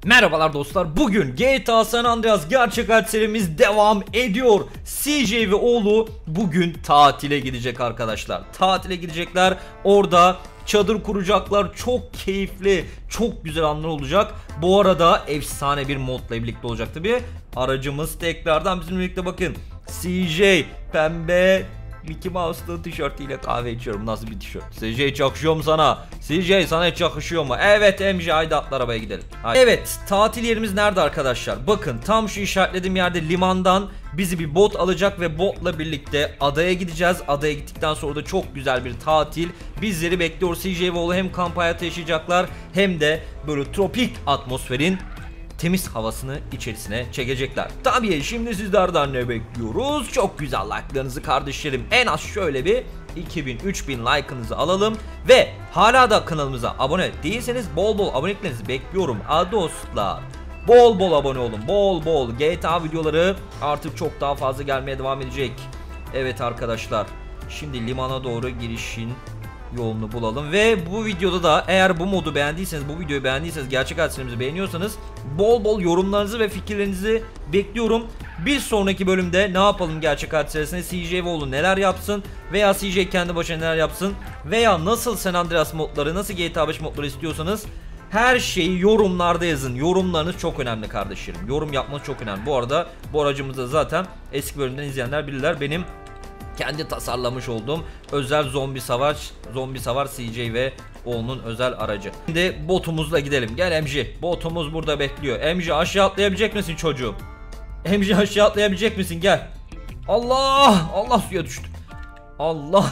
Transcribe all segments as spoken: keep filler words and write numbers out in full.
Merhabalar dostlar, bugün G T A San Andreas gerçek hayat serimiz devam ediyor. C J ve oğlu bugün tatile gidecek arkadaşlar. Tatile gidecekler, orada çadır kuracaklar. Çok keyifli, çok güzel anlar olacak. Bu arada efsane bir modla birlikte olacak tabi. Aracımız tekrardan bizimle birlikte, bakın. C J pembe Mickey Mouse'lu tişörtüyle kahve içiyorum. Nasıl bir tişört? C J yakışıyor mu sana? C J sana hiç yakışıyor mu? Evet M J, haydi atla arabaya gidelim. Haydi. Evet, tatil yerimiz nerede arkadaşlar? Bakın, tam şu işaretlediğim yerde limandan bizi bir bot alacak ve botla birlikte adaya gideceğiz. Adaya gittikten sonra da çok güzel bir tatil bizleri bekliyor. C J ve oğlu hem kamp hayatı yaşayacaklar hem de böyle tropik atmosferin temiz havasını içerisine çekecekler. Tabii şimdi sizlerden ne bekliyoruz? Çok güzel like'larınızı kardeşlerim. En az şöyle bir iki bin üç bin like'ınızı alalım. Ve hala da kanalımıza abone değilseniz bol bol aboneliklerinizi bekliyorum. A dostlar, bol bol abone olun. Bol bol G T A videoları artık çok daha fazla gelmeye devam edecek. Evet arkadaşlar, şimdi limana doğru girişin yolunu bulalım ve bu videoda da eğer bu modu beğendiyseniz, bu videoyu beğendiyseniz, gerçek hayat serimizi beğeniyorsanız bol bol yorumlarınızı ve fikirlerinizi bekliyorum. Bir sonraki bölümde ne yapalım gerçek hayat serisinde? C J ve oğlu neler yapsın veya C J kendi başına neler yapsın veya nasıl San Andreas modları, nasıl G T A beş modları istiyorsanız her şeyi yorumlarda yazın. Yorumlarınız çok önemli kardeşlerim. Yorum yapmanız çok önemli. Bu arada bu aracımızda zaten eski bölümden izleyenler bilirler, benim kendi tasarlamış olduğum özel zombi savaş, zombi savar C J ve oğlunun özel aracı. Şimdi botumuzla gidelim. Gel M J. Botumuz burada bekliyor. M J aşağı atlayabilecek misin çocuğum? M J aşağı atlayabilecek misin? Gel. Allah! Allah suya düştü. Allah!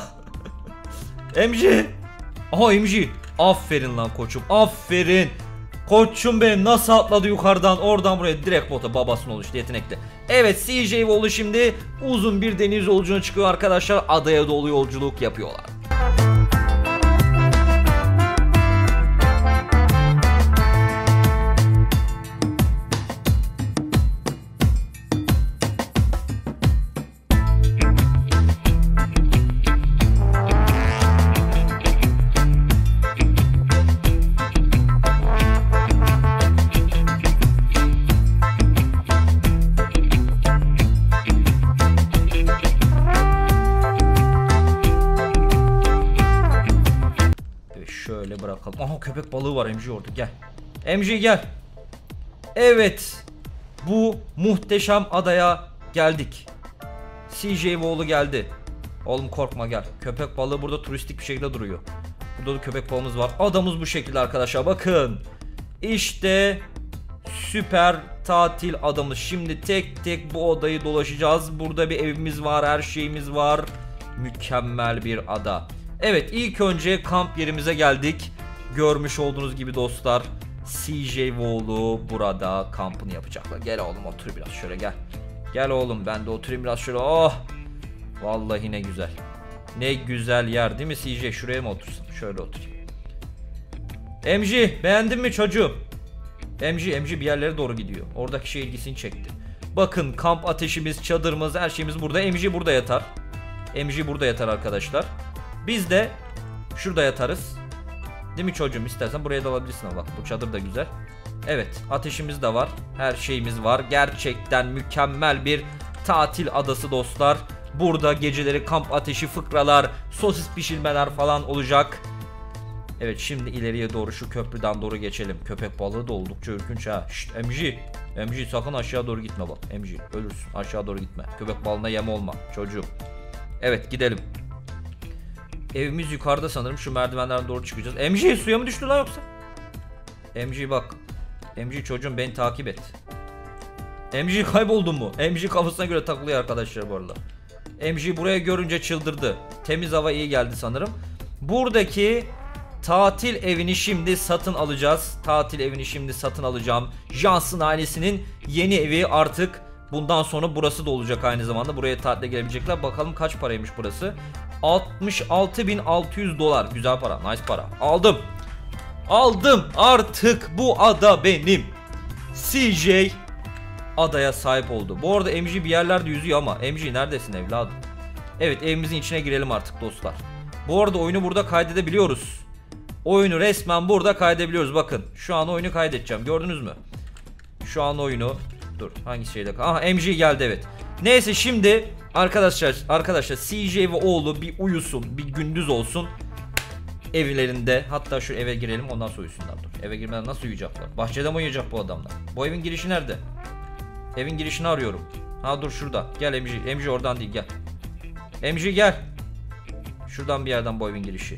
M J! Aha M J! Aferin lan koçum. Aferin. Koçum benim, nasıl atladı yukarıdan oradan buraya, direkt bota, babasının oluştu yetenekli. Evet, C J ve oğlu şimdi uzun bir deniz yolculuğuna çıkıyor arkadaşlar. Adaya doğru yolculuk yapıyorlar. Şöyle bırakalım. Aha, köpek balığı var M J orada, gel. M J gel. Evet. Bu muhteşem adaya geldik. C J ve oğlu geldi. Oğlum korkma, gel. Köpek balığı burada turistik bir şekilde duruyor. Burada da köpek balığımız var. Adamız bu şekilde arkadaşlar, bakın. İşte süper tatil adamız. Şimdi tek tek bu odayı dolaşacağız. Burada bir evimiz var, her şeyimiz var. Mükemmel bir ada. Evet, ilk önce kamp yerimize geldik. Görmüş olduğunuz gibi dostlar, C J ve oğlu burada kampını yapacaklar. Gel oğlum, otur biraz şöyle, gel. Gel oğlum, ben de oturayım biraz şöyle. Oh! Vallahi ne güzel. Ne güzel yer değil mi C J? Şuraya mı otursun? Şöyle oturayım. M J beğendin mi çocuğum? M J, M J bir yerlere doğru gidiyor. Oradaki şey ilgisini çekti. Bakın, kamp ateşimiz, çadırımız, her şeyimiz burada. M J burada yatar. M J burada yatar arkadaşlar. Biz de şurada yatarız. Değil mi çocuğum? İstersen buraya da alabilirsin ama bak, bu çadır da güzel. Evet, ateşimiz de var. Her şeyimiz var. Gerçekten mükemmel bir tatil adası dostlar. Burada geceleri kamp ateşi, fıkralar, sosis pişirmeler falan olacak. Evet, şimdi ileriye doğru şu köprüden doğru geçelim. Köpek balığı da oldukça ürkünç ha. Şşt M J. M J sakın aşağı doğru gitme bak. M J ölürsün, aşağı doğru gitme. Köpek balığına yem olma çocuğum. Evet, gidelim. Evimiz yukarıda sanırım. Şu merdivenlerden doğru çıkacağız. M J suya mı düştü lan yoksa? M J bak. M J çocuğum, beni takip et. M J kayboldun mu? M J kafasına göre takılıyor arkadaşlar bu arada. M J buraya görünce çıldırdı. Temiz hava iyi geldi sanırım. Buradaki tatil evini şimdi satın alacağız. Tatil evini şimdi satın alacağım. Johnson ailesinin yeni evi artık. Bundan sonra burası da olacak aynı zamanda. Buraya tatile gelebilecekler. Bakalım kaç paraymış burası. altmış altı bin altı yüz dolar. Güzel para. Nice para. Aldım. Aldım. Artık bu ada benim. C J adaya sahip oldu. Bu arada M J bir yerlerde yüzüyor ama M J neredesin evladım? Evet, evimizin içine girelim artık dostlar. Bu arada oyunu burada kaydedebiliyoruz. Oyunu resmen burada kaydedebiliyoruz. Bakın şu an oyunu kaydedeceğim. Gördünüz mü? şu an oyunu. Dur hangi şeyde? Aha M G geldi evet. Neyse şimdi arkadaşlar arkadaşlar C J ve oğlu bir uyusun, bir gündüz olsun evlerinde. Hatta şu eve girelim ondan sonra uyusunlar. Dur. Eve girmeden nasıl uyuyacaklar? Bahçede mi uyuyacak bu adamlar? Bu evin girişi nerede? Evin girişini arıyorum. Ha dur şurada. Gel M G. M G oradan değil gel. M G gel. Şuradan bir yerden bu evin girişi.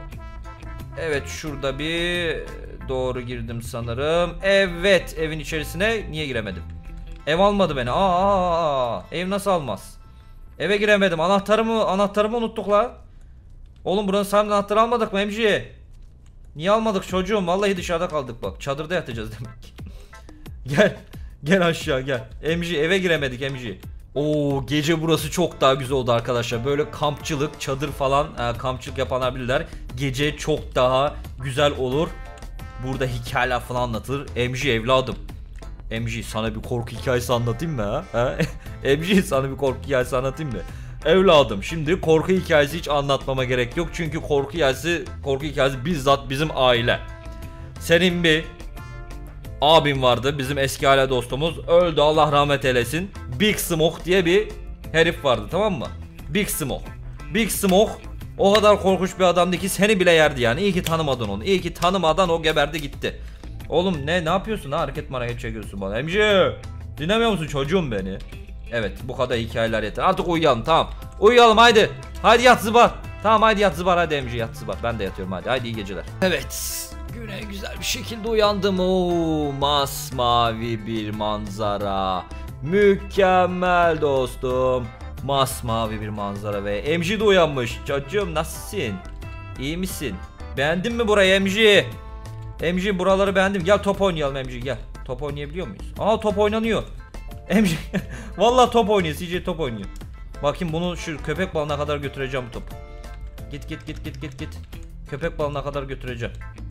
Evet şurada bir doğru girdim sanırım. Evet evin içerisine niye giremedim? Ev almadı beni. Aa, aa, aa. Ev nasıl almaz? Eve giremedim. Anahtarımı anahtarımı unuttuk la. Oğlum buranın sahibinin anahtarı almadık mı M G? Niye almadık çocuğum? Vallahi dışarıda kaldık bak. Çadırda yatacağız demek ki. Gel. Gel aşağı gel. M G eve giremedik M G. Oo gece burası çok daha güzel oldu arkadaşlar. Böyle kampçılık, çadır falan e, kampçılık yapanlar bilirler. Gece çok daha güzel olur. Burada hikayeler falan anlatılır. M G evladım. M G sana bir korku hikayesi anlatayım mı ha? M G sana bir korku hikayesi anlatayım mı? Evladım şimdi korku hikayesi hiç anlatmama gerek yok. Çünkü korku hikayesi, korku hikayesi bizzat bizim aile. Senin bir abim vardı, bizim eski aile dostumuz. Öldü Allah rahmet eylesin. Big Smoke diye bir herif vardı tamam mı? Big Smoke. Big Smoke o kadar korkunç bir adamdı ki seni bile yerdi yani. İyi ki tanımadın onu. İyi ki tanımadan o geberdi gitti. Oğlum ne ne yapıyorsun ha? Hareket hareket çekiyorsun bana. M G dinlemiyor musun çocuğum beni? Evet bu kadar hikayeler yeter. Artık uyuyalım tamam. Uyuyalım haydi. Haydi yat zıbar. Tamam haydi yat zıbar hadi M G yat zıbar. Ben de yatıyorum hadi. Haydi iyi geceler. Evet. Güne güzel bir şekilde uyandım. Oo, masmavi bir manzara. Mükemmel dostum. Masmavi bir manzara ve M G de uyanmış. Çocuğum nasılsın? İyi misin? Beğendin mi burayı M G? M G buraları beğendim. Gel top oynayalım M G gel. Top oynayabiliyor muyuz? Aa top oynanıyor. M G vallahi top oynuyor. C J top oynuyor. Bakayım bunu şu köpek balığına kadar götüreceğim bu topu. Git git git git git git. Köpek balığına kadar götüreceğim.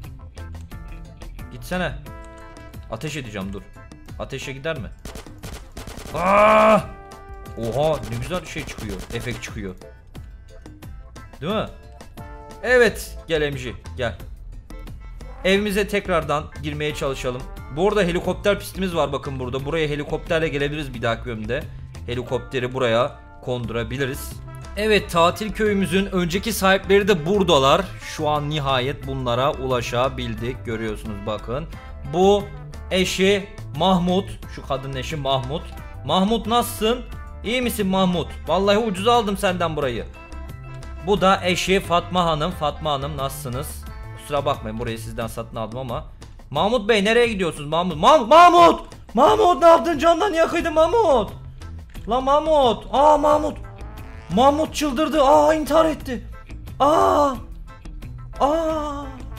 Gitsene. Ateş edeceğim dur. Ateşe gider mi? Aa! Oha ne güzel bir şey çıkıyor. Efekt çıkıyor. Değil mi? Evet gel M G gel. Evimize tekrardan girmeye çalışalım. Bu arada helikopter pistimiz var bakın burada. Buraya helikopterle gelebiliriz bir dahaki bölümde. Helikopteri buraya kondurabiliriz. Evet tatil köyümüzün önceki sahipleri de buradalar. Şu an nihayet bunlara ulaşabildik. Görüyorsunuz bakın. Bu eşi Mahmut. Şu kadının eşi Mahmut. Mahmut nasılsın? İyi misin Mahmut? Vallahi ucuz aldım senden burayı. Bu da eşi Fatma Hanım. Fatma Hanım nasılsınız? Kusura bakmayın burayı sizden satın aldım ama. Mahmut Bey nereye gidiyorsunuz Mahmut? Mahmut! Mahmut! Mahmut ne yaptın candan niye kıydın Mahmut? Lan Mahmut! Aa Mahmut! Mahmut çıldırdı. Aa intihar etti. Aa! Aa!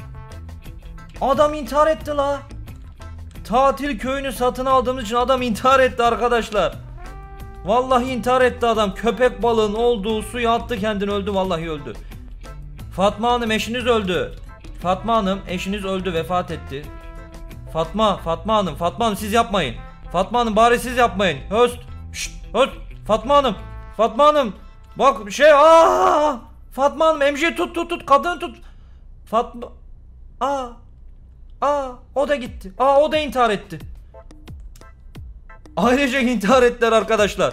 Adam intihar etti la. Tatil köyünü satın aldığımız için adam intihar etti arkadaşlar. Vallahi intihar etti adam. Köpek balığın olduğu suya attı kendini öldü vallahi öldü. Fatma Hanım eşiniz öldü. Fatma Hanım eşiniz öldü vefat etti. Fatma Fatma Hanım Fatma Hanım siz yapmayın. Fatma Hanım bari siz yapmayın. Höst. Şşt, höst. Fatma Hanım. Fatma Hanım. Bak şey aa Fatma Hanım M G tut tut tut kadını tut. Fatma aa aa o da gitti. Aa o da intihar etti. Ailecek intihar ettiler arkadaşlar.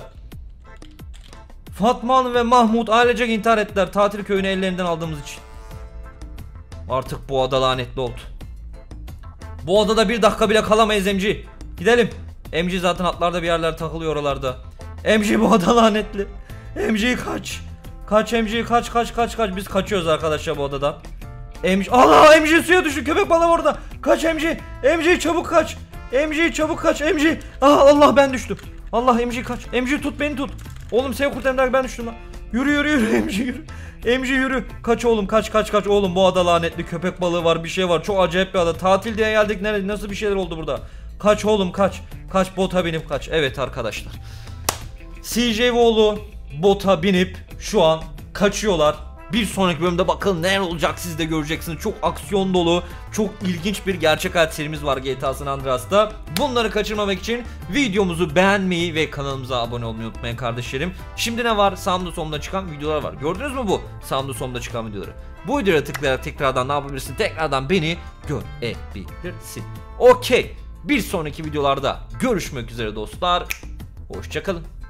Fatma Hanım ve Mahmut ailecek intihar ettiler tatil köyünü ellerinden aldığımız için. Artık bu ada lanetli oldu. Bu adada bir dakika bile kalamayız M G. Gidelim. M G zaten atlarda bir yerler takılıyor oralarda. M G bu ada lanetli. M G kaç. Kaç M G kaç kaç kaç kaç. Biz kaçıyoruz arkadaşlar bu odadan. M G Allah M G suya düştü. Köpek balığı orada. Kaç M G. M G çabuk kaç. M G çabuk kaç. M G. Ah Allah ben düştüm. Allah M G kaç. M G tut beni tut. Oğlum seni kurtarayım ben düştüm lan. Yürü yürü yürü M G yürü. M G yürü. Kaç oğlum kaç kaç kaç. Oğlum bu ada lanetli. Köpek balığı var bir şey var. Çok acayip bir ada. Tatil diye geldik. Nerede nasıl bir şeyler oldu burada. Kaç oğlum kaç. Kaç bota binip kaç. Evet arkadaşlar. C J oğlu bota binip şu an kaçıyorlar. Bir sonraki bölümde bakalım neler olacak siz de göreceksiniz. Çok aksiyon dolu, çok ilginç bir gerçek hayat serimiz var G T A San Andreas'ta. Bunları kaçırmamak için videomuzu beğenmeyi ve kanalımıza abone olmayı unutmayın kardeşlerim. Şimdi ne var? Sağımda solumda çıkan videolar var. Gördünüz mü bu? Sağımda solumda çıkan videoları. Bu videoya tıklayarak tekrardan ne yapabilirsin? Tekrardan beni görebilirsin. Okey. Bir sonraki videolarda görüşmek üzere dostlar. Hoşça kalın.